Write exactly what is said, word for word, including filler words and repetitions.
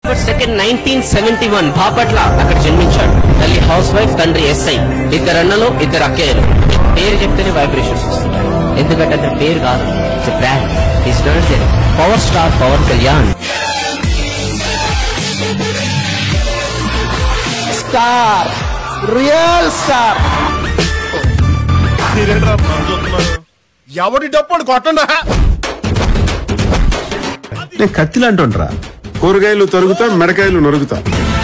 Second nineteen seventy one Bapatla అక్కడ జన్మించాడు. తల్లి హౌస్ వైఫ్, తండ్రి ఎస్ఐ. ఇద్దరు అన్నలు, ఇద్దరు అక్కయ్యలు. పేరు చెప్తేనే వైబ్రేషన్స్ వస్తుంటాయి. ఎందుకంటే అతని పేరు కాదు, brand. Power star Pawan Kalyan. Star, real star. ఎవరి డప్పుడు కొట్టండా? నేను కత్తిలా అంటుండ్రా, కూరగాయలు తరుగుతా, మిరకాయలు నొరుగుతా.